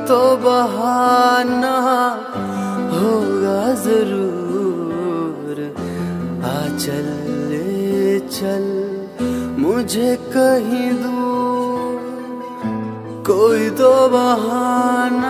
तो बहाना होगा जरूर। आ चल ले चल मुझे कहीं दूर, कोई तो बहाना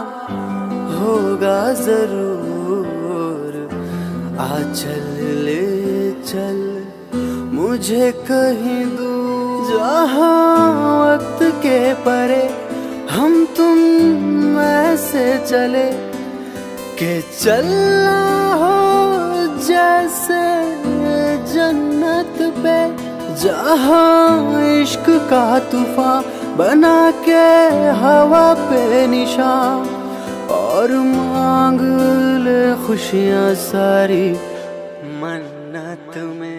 होगा जरूर। आ चल ले चल मुझे कहीं दूर, जहाँ वक्त के परे हम तुम ऐसे चले कि चलना हो जैसे जन्नत पे, जहाँ इश्क का तूफान बना के हवा पे निशान, और मांग ले खुशियाँ सारी मन्नत में।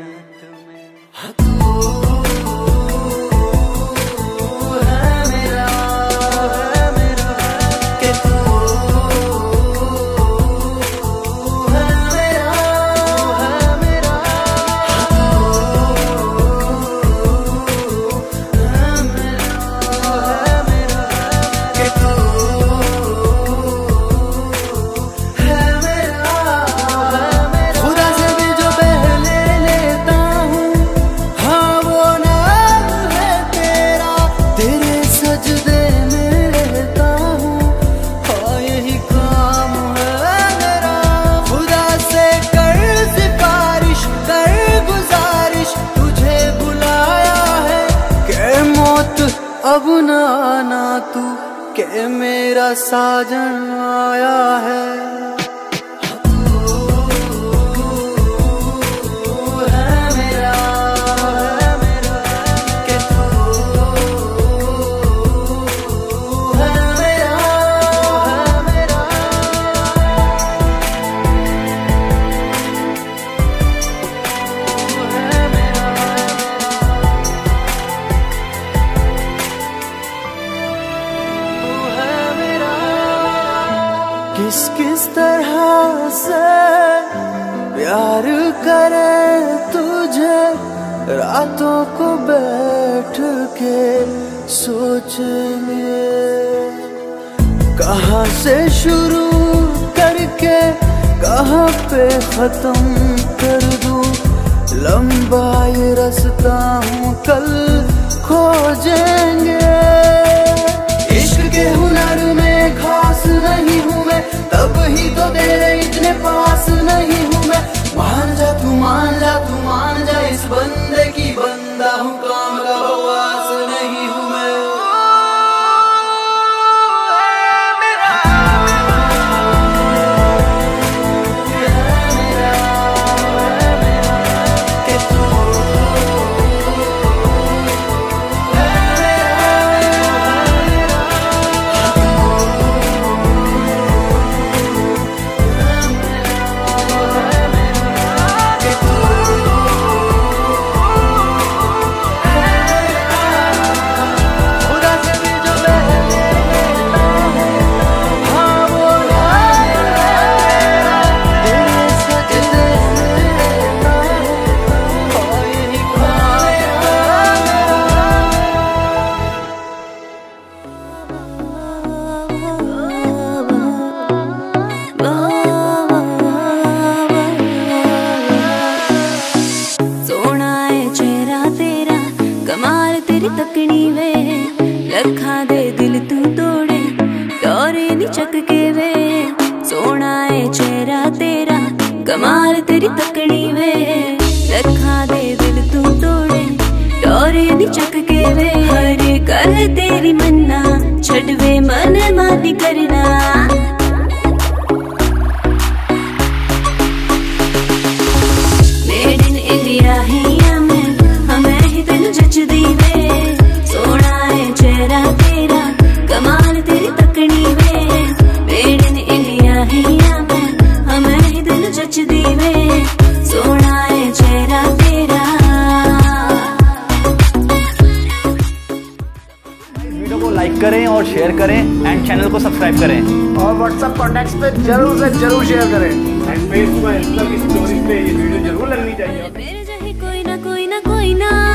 अब ना आना तू के मेरा साजन आया है। किस किस तरह से प्यार करे तुझे, रातों को बैठ के सोचेंगे। कहाँ से शुरू करके कहाँ पे खत्म कर दूं, लंबा ये रास्ता हूँ कल खोजेंगे। इश्क के हुनर में खास नहीं हूँ मैं, तब ही तो तेरे इतने पास नहीं हूँ मैं। मान जा तू मान जा तू मान जा, इस बंदे की बंदा हूँ, काम का बकवास नहीं हूँ मैं। कमाल तेरी तकड़ी वे, रखा दे दिल तू तोड़े, डोरे नी चक के वे। हरे कर तेरी मन्ना, छड़वे मन मानी करना। मेड इन इंडिया ही हमें ही तेन जचदी वे। सोना है चेहरा तेरा, कमाल तेरी तकड़ी वे। मेड इन इंडिया ही हमें ही तेन जचदी वे। सोना है चेहरा तेरा। वीडियो को लाइक करें और शेयर करें एंड चैनल को सब्सक्राइब करें और व्हाट्सएप कॉन्टैक्ट्स पे जरूर से जरूर शेयर करें एंड फेसबुक और इंस्टा की स्टोरी पे ये वीडियो जरूर लगनी चाहिए। कोई ना कोई ना कोई ना